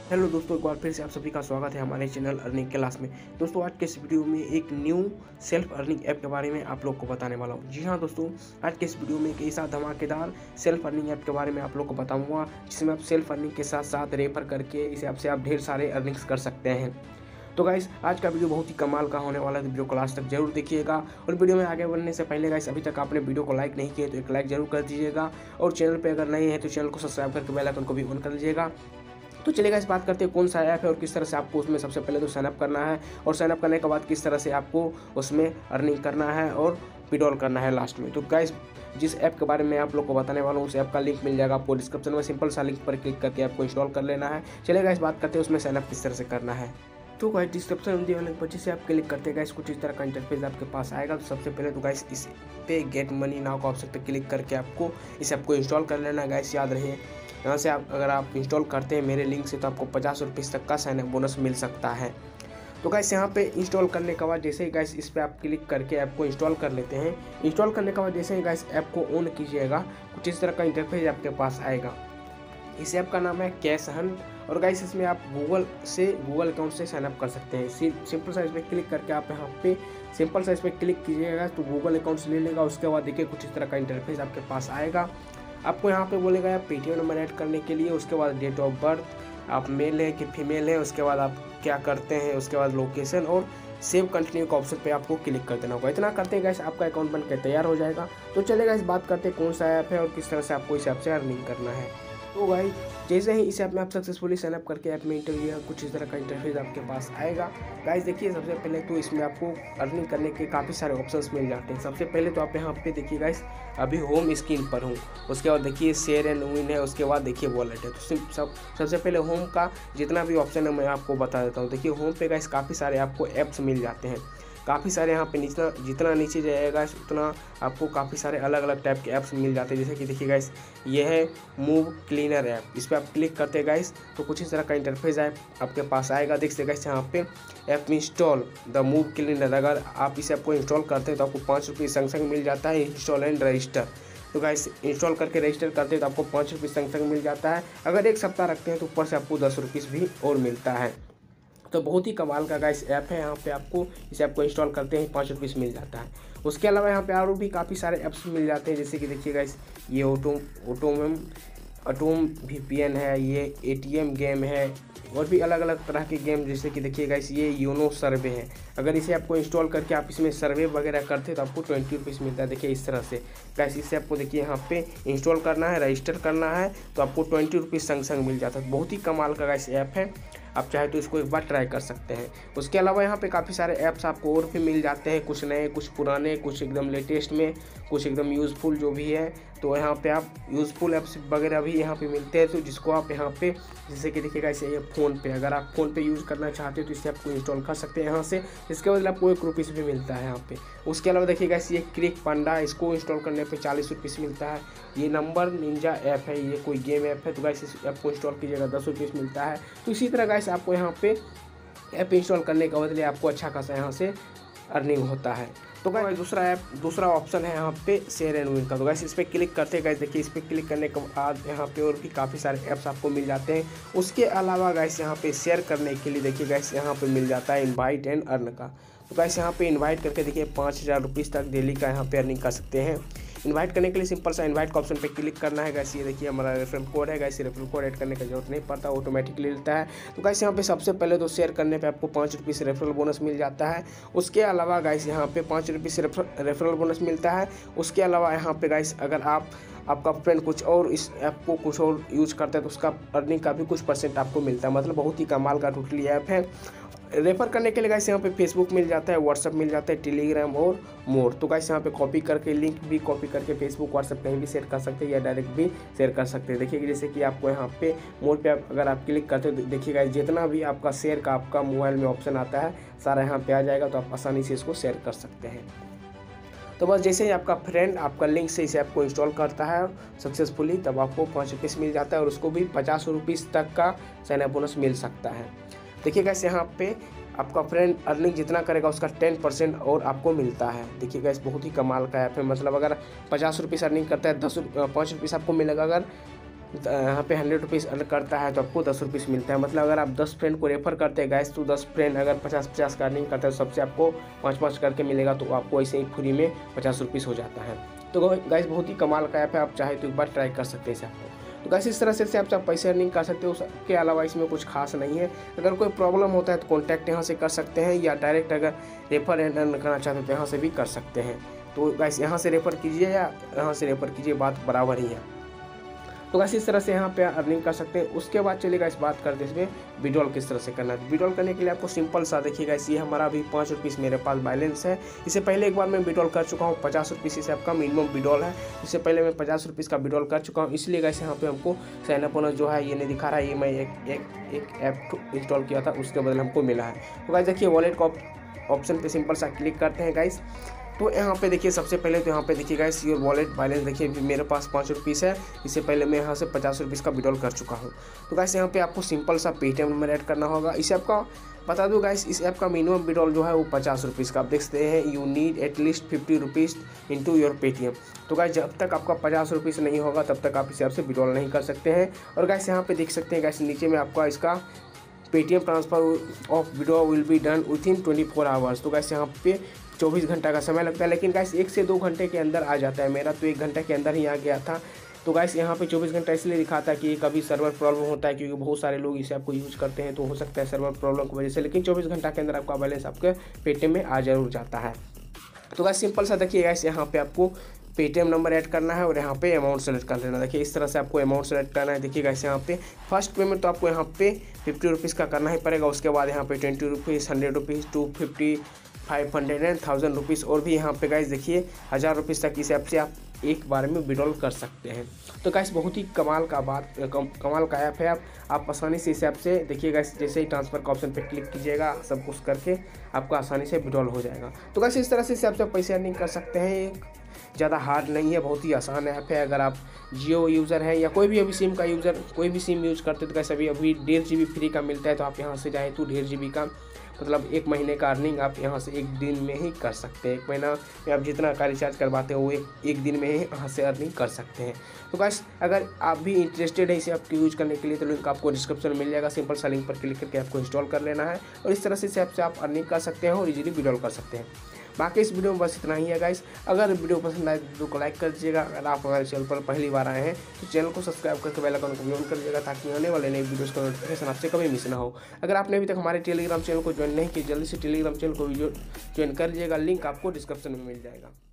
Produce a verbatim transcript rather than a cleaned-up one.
Hello दोस्तों, एक बार फिर से आप सभी का स्वागत है हमारे चैनल अर्निंग क्लास में। दोस्तों, आज के इस वीडियो में एक न्यू सेल्फ अर्निंग ऐप के बारे में आप लोग को बताने वाला हूं। जी हाँ दोस्तों, आज के इस वीडियो में एक ऐसा धमाकेदार सेल्फ अर्निंग ऐप के बारे में आप लोग को बताऊंगा जिसमें आप सेल्फ अर्निंग के साथ साथ रेफर करके इस ऐप से आप ढेर सारे अर्निंग्स कर सकते हैं। तो गाइस, आज का वीडियो बहुत ही कमाल का होने वाला है, तो वीडियो को लास्ट तक जरूर देखिएगा। और वीडियो में आगे बढ़ने से पहले गाइस, अभी तक आपने वीडियो को लाइक नहीं किया तो एक लाइक जरूर कर दीजिएगा, और चैनल पे अगर नए हैं तो चैनल को सब्सक्राइब करके बेल आइकन को भी ऑन कर लीजिएगा। तो चलिएगा, इस बात करते हैं कौन सा ऐप है और किस तरह से आपको उसमें सबसे पहले तो साइनअप करना है, और साइनअप करने के बाद किस तरह से आपको उसमें अर्निंग करना है और विड्रॉल करना है लास्ट में। तो गाइस, जिस ऐप के बारे में आप लोग को बताने वाला हूँ उस ऐप का लिंक मिल जाएगा आपको डिस्क्रिप्शन में। सिंपल सा लिंक पर क्लिक करके आपको इंस्टॉल कर लेना है। चलिएगा, इस बात करते हैं उसमें साइनअप किस तरह से करना है। तो गाइस, डिस्क्रिप्शन में दिए वाले बच्चे से आप क्लिक करते गाइस, कुछ इस तरह का इंटरफेस आपके पास आएगा। तो सबसे पहले तो गाइस, इस पे गेट मनी नाउ का ऑप्शन पे क्लिक करके आपको इस ऐप को इंस्टॉल कर लेना है। गाइस, याद रहे, यहाँ से आप अगर आप इंस्टॉल करते हैं मेरे लिंक से तो आपको पचास रुपीज़ तक का साइन अप बोनस मिल सकता है। तो गाइस, यहाँ पे इंस्टॉल करने के बाद जैसे ही गाइस इस पर आप क्लिक करके ऐप को इंस्टॉल कर लेते हैं। इंस्टॉल करने के बाद जैसे ही गाइस ऐप को ऑन कीजिएगा, कुछ इस तरह का इंटरफेस आपके पास आएगा। इस ऐप का नाम है कैश हंट, और गाइस इसमें आप गूगल से गूगल अकाउंट से साइनअप कर सकते हैं। सिंपल सा इस पर क्लिक करके आप यहाँ पे सिंपल सा इस पर क्लिक कीजिएगा तो गूगल अकाउंट से ले लेगा। उसके बाद देखिए कुछ इस तरह का इंटरफेस आपके पास आएगा। आपको यहाँ पे बोलेगा आप पेटीएम नंबर ऐड करने के लिए, उसके बाद डेट ऑफ बर्थ, आप मेल है कि फीमेल है, उसके बाद आप क्या करते हैं, उसके बाद लोकेशन, और सेव कंटिन्यू का ऑप्शन पे आपको क्लिक कर देना होगा। इतना करते हैं गाइस, आपका अकाउंट बन के तैयार हो जाएगा। तो चलेगा, इस बात करते हैं कौन सा ऐप है और किस तरह से आपको इस ऐप से अर्निंग करना है। तो गाइस, जैसे ही इस ऐप में आप सक्सेसफुली साइनअप करके ऐप में इंटर किया, कुछ इस तरह का इंटरफेस आपके पास आएगा। गाइस देखिए, सबसे पहले तो इसमें आपको अर्निंग करने के काफ़ी सारे ऑप्शंस मिल जाते हैं। सबसे पहले तो आप यहाँ पे देखिए गाइस, अभी होम स्क्रीन पर हूँ। उसके बाद देखिए शेयर एंड विन है, उसके बाद देखिए वॉलेट है। तो सब सबसे पहले होम का जितना भी ऑप्शन है मैं आपको बता देता हूँ। देखिए होम पे गाइस काफ़ी सारे आपको ऐप्स मिल जाते हैं। काफ़ी सारे यहाँ पे नीचे जितना नीचे जाएगा उतना आपको काफ़ी सारे अलग अलग टाइप के ऐप्स मिल जाते हैं। जैसे कि देखिए गाइस, ये है मूव क्लीनर ऐप। इस पर आप क्लिक करते हैं गाइस तो कुछ इस तरह का इंटरफेस ऐप आपके पास आएगा। देख सकते गाइस, यहाँ पे app install the move cleaner. अगर आप इस ऐप को इंस्टॉल करते हैं तो आपको पाँच रुपये संग संग मिल जाता है इंस्टॉल एंड रजिस्टर। तो गाइस, इंस्टॉल करके रजिस्टर करते हैं तो आपको पाँच रुपये संग संग मिल जाता है। अगर एक सप्ताह रखते हैं तो ऊपर से आपको दस रुपीज़ भी और मिलता है। तो बहुत ही कमाल का गाइस ऐप है। यहाँ पे आपको इस ऐप को इंस्टॉल करते हैं पाँच रुपीज़ मिल जाता है। उसके अलावा यहाँ पे और भी काफ़ी सारे ऐप्स मिल जाते हैं। जैसे कि देखिए गाइस, ये ऑटो ऑटोम ऑटोम वीपीएन है, ये एटीएम गेम है, और भी अलग अलग तरह के गेम। जैसे कि देखिए गाइस, ये योनो सर्वे है। अगर इसे आपको इंस्टॉल करके आप इसमें सर्वे वगैरह करते हैं तो आपको ट्वेंटी रुपीज़ मिलता है। देखिए इस तरह से गाइस, इसे आपको देखिए यहाँ पे इंस्टॉल करना है, रजिस्टर करना है तो आपको ट्वेंटी रुपीज़ संग संग मिल जाता है। बहुत ही कमाल का गाइस ऐप है, आप चाहे तो इसको एक बार ट्राई कर सकते हैं। उसके अलावा यहाँ पे काफ़ी सारे ऐप्स आपको और भी मिल जाते हैं, कुछ नए, कुछ पुराने, कुछ एकदम लेटेस्ट में, कुछ एकदम यूज़फुल जो भी है। तो यहाँ पे आप यूज़फुल ऐप्स वगैरह भी यहाँ पे मिलते हैं, तो जिसको आप यहाँ पे जैसे कि देखिएगा इसे ये फ़ोन पे, अगर आप फ़ोन पे यूज़ करना चाहते हो तो इसे आपको इंस्टॉल कर सकते हैं यहाँ से। इसके बदले आपको एक रुपीज़ भी मिलता है यहाँ पे। उसके अलावा देखिएगा ये क्रिक पांडा, इसको इंस्टॉल करने पे चालीस रुपीज़ मिलता है। ये नंबर निंजा ऐप है, ये कोई गेम ऐप है। तो गाइस, इस ऐप को इंस्टॉल कीजिएगा, दस रुपीज़ मिलता है। तो इसी तरह गाइस आपको यहाँ पे ऐप इंस्टॉल करने के बदले आपको अच्छा खासा यहाँ से अर्निंग होता है। तो गाइस, दूसरा ऐप दूसरा ऑप्शन है यहाँ पे शेयर एंड विन का। तो गाइस, इस पर क्लिक करते हैं गाइस, देखिए इस पर क्लिक करने के बाद यहाँ पे और भी काफ़ी सारे ऐप्स आपको मिल जाते हैं। उसके अलावा गाइस, यहाँ पे शेयर करने के लिए देखिए गाइस, यहाँ पे मिल जाता है इनवाइट एंड अर्न का। तो गाइस, यहाँ पे इनवाइट करके देखिए पाँच हज़ार रुपीज़ तक डेली का यहाँ पे अर्निंग कर सकते हैं। इनवाइट करने के लिए सिंपल सा इनवाइट का ऑप्शन पे क्लिक करना है। गाइस, ये देखिए हमारा रेफरल कोड है। गाइस, रेफरल कोड ऐड करने की जरूरत नहीं पड़ता, ऑटोमेटिकली लेता है। तो गाइस, यहाँ पे सबसे पहले तो शेयर करने पे आपको पाँच रुपये से रेफरल बोनस मिल जाता है। उसके अलावा गाइस, यहाँ पे पाँच रुपये से रेफरल बोनस मिलता है। उसके अलावा यहाँ पे गाइस, अगर आप आपका फ्रेंड कुछ और इस ऐप को कुछ और यूज करता है तो उसका अर्निंग का भी कुछ परसेंट आपको मिलता है। मतलब बहुत ही कमाल का टोटली ऐप है। रेफर करने के लिए गाइस यहाँ पे फेसबुक मिल जाता है, व्हाट्सअप मिल जाता है, टेलीग्राम और मोर। तो गाइस, यहाँ पे कॉपी करके लिंक भी कॉपी करके फेसबुक व्हाट्सअप कहीं भी शेयर कर सकते हैं या डायरेक्ट भी शेयर कर सकते हैं। देखिए जैसे कि आपको यहाँ पे मोर पे आप, अगर आप क्लिक करते हो तो देखिए गाइस, जितना भी आपका शेयर का आपका मोबाइल में ऑप्शन आता है सारा यहाँ पे आ जाएगा। तो आप आसानी से इसको शेयर कर सकते हैं। तो बस जैसे ही आपका फ्रेंड आपका लिंक से इस ऐप को इंस्टॉल करता है सक्सेसफुली, तब आपको पाँच रुपीज़ मिल जाता है, और उसको भी पचास रुपीज़ तक का साइन अप बोनस मिल सकता है। देखिए गाइस, यहाँ पे आपका फ्रेंड अर्निंग जितना करेगा उसका टेन परसेंट और आपको मिलता है। देखिए गाइस, बहुत ही कमाल का ऐप है। मतलब अगर पचास रुपीज़ अर्निंग करता है, दस पाँच रुपीज़ आपको मिलेगा। अगर यहाँ पे हंड्रेड रुपीज़ अर्न करता है तो आपको दस रुपीज़ मिलता है। मतलब अगर आप दस फ्रेंड को रेफर करते हैं गैस तो दस फ्रेंड अगर पचास पचास का अर्निंग करते हैं तो सबसे आपको पाँच पाँच करके मिलेगा, तो आपको ऐसे ही फ्री में पचास रुपीज़ हो जाता है। तो गैस बहुत ही कमाल का ऐप है, आप चाहे तो एक बार ट्राई कर सकते हैं इस ऐप को। तो गैस इस तरह से आप पैसे अर्निंग कर सकते हो, उसके अलावा इसमें कुछ खास नहीं है। अगर कोई प्रॉब्लम होता है तो कॉन्टैक्ट यहाँ से कर सकते हैं, या डायरेक्ट अगर रेफर एंड अर्न करना चाहते हो तो यहाँ से भी कर सकते हैं। तो गैस यहाँ से रेफर कीजिए या यहाँ से रेफर कीजिए, बात बराबर ही है। तो गैस इस तरह से यहाँ पे अर्निंग कर सकते हैं। उसके बाद चलिएगा इस बात करते हैं इसमें विड्रॉल किस तरह से करना है। विड्रॉल करने के लिए आपको सिंपल सा देखिएगा, ये हमारा अभी पाँच रुपीज़ मेरे पास बैलेंस है। इससे पहले एक बार मैं विड्रॉल कर चुका हूँ, पचास रुपीज़ से आपका मिनिमम विड्रॉल है। इससे पहले मैं पचास रुपीज़ का विड्रॉल कर चुका हूँ, इसलिए गैस यहाँ पे हमको साइन अप बोनस जो है ये नहीं दिखा रहा है। ये मैं एक एक एक ऐप इंस्टॉल किया था उसके बदले हमको मिला है। तो गैस देखिए वॉलेट का ऑप्शन पे सिंपल सा क्लिक करते हैं गाइस। तो यहाँ पे देखिए सबसे पहले तो यहाँ पे देखिए गाइस योर वॉलेट बैलेंस देखिए मेरे पास पाँच रुपीज़ है। इससे पहले मैं यहाँ से पचास रुपीज़ का विड्रॉल कर चुका हूँ। तो गाइस यहाँ पे आपको सिंपल सा पेटीएम नंबर ऐड करना होगा। इसे आपका बता दूँ गाइस, इस ऐप का मिनिमम विड्रॉल जो है वो पचास रुपीज़ का आप देख सकते हैं। You need at least fifty rupees into your Paytm. तो गाइस जब तक आपका पचास रुपीज़ नहीं होगा तब तक आप इस ऐप से विड्रॉल नहीं कर सकते हैं। और गाइस यहाँ पे देख सकते हैं गाइस नीचे में आपका इसका Paytm transfer of withdraw will be done within twenty four hours. तो गाइस यहाँ पे चौबीस घंटा का समय लगता है, लेकिन गाइस एक से दो घंटे के अंदर आ जाता है। मेरा तो एक घंटे के अंदर ही आ गया था। तो गाइस यहाँ पे चौबीस घंटा इसलिए दिखाता है कि कभी सर्वर प्रॉब्लम होता है, क्योंकि बहुत सारे लोग इसे आपको यूज़ करते हैं, तो हो सकता है सर्वर प्रॉब्लम की वजह से। लेकिन चौबीस घंटा के अंदर आपका बैलेंस आपके पेटीएम में आ जरूर जाता है। तो गाइस सिंपल सा देखिए गाइस यहाँ पे आपको पेटीएम नंबर ऐड करना है और यहाँ पे अमाउंट सेलेक्ट कर लेना। देखिए इस तरह से आपको अमाउंट सेलेक्ट करना है। देखिए गाइस यहाँ पे फर्स्ट पेमेंट तो आपको यहाँ पे फिफ्टी रुपीज़ का करना ही पड़ेगा। उसके बाद यहाँ पे twenty rupees, hundred rupees, two fifty, five hundred and thousand rupees और भी यहाँ पे गाइस देखिए हज़ार रुपीज़ तक इस ऐप से आप एक बार में विड्रॉल कर सकते हैं। तो गाइस बहुत ही कमाल का बात कम, कमाल का ऐप है। आप आप आसानी से इस ऐप से देखिए गाइस जैसे ही ट्रांसफ़र का ऑप्शन पे क्लिक कीजिएगा सब कुछ करके आपका आसानी से विड्रॉल हो जाएगा। तो गाइस इस तरह से इस ऐप से पैसे अर्निंग कर सकते हैं। ज़्यादा हार्ड नहीं है, बहुत ही आसान ऐप है। अगर आप जियो यूज़र हैं या कोई भी अभी सिम का यूज़र कोई भी सिम यूज़ करते तो गाइस अभी अभी डेढ़ जी बी फ्री का मिलता है। तो आप यहाँ से जाएँ तो डेढ़ जी बी का मतलब एक महीने का अर्निंग आप यहाँ से एक दिन में ही कर सकते हैं। एक महीना में आप जितना का रिचार्ज करवाते हो वो एक एक दिन में ही यहाँ से अर्निंग कर सकते हैं। तो गाइस अगर आप भी इंटरेस्टेड है इसे आपको यूज़ करने के लिए तो लिंक आपको डिस्क्रिप्शन में मिल जाएगा। सिंपल सा लिंक पर क्लिक करके आपको इंस्टॉल कर लेना है और इस तरह से इस ऐप से आप अर्निंग कर सकते हैं और इजीली विड्रॉल कर सकते हैं। बाकी इस वीडियो में बस इतना ही है गाइस। अगर वीडियो पसंद आए तो वीडियो को लाइक कर दीजिएगा। अगर आप हमारे चैनल पर पहली बार आए हैं तो चैनल को सब्सक्राइब करके बेल आइकन को भी ऑन कर दीजिएगा ताकि आने वाले नए वीडियोस का नोटिफिकेशन आपसे कभी मिस ना हो। अगर आपने अभी तक हमारे टेलीग्राम चैनल को ज्वाइन नहीं किया जल्दी से टेलीग्राम चैनल को ज्वाइन कर लीजिएगा। लिंक आपको डिस्क्रिप्शन में मिल जाएगा।